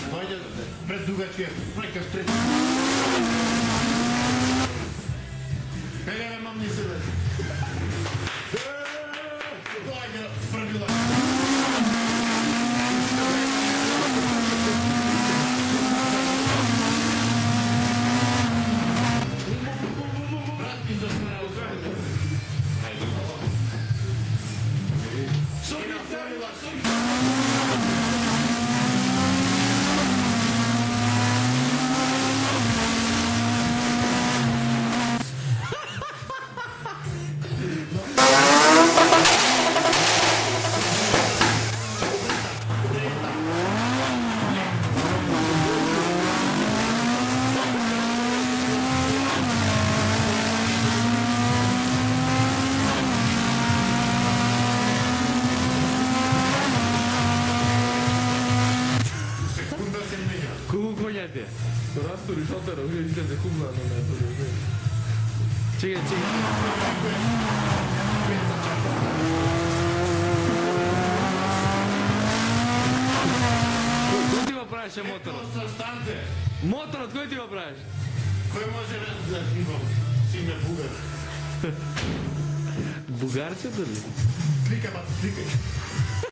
Dođe pred dugačke, neka štreća. Peljave mam nisi da. Dođe prvi lak. Vrati za strana u kraju. Ajde. Колко коня ти? Растори шотера, видите се кугла на метро. Чекай. Кој ти го правиш моторот? Моторот кој ти го правиш? Кој може да имам симе бугар? Бугарчето ли? Слика, сликај.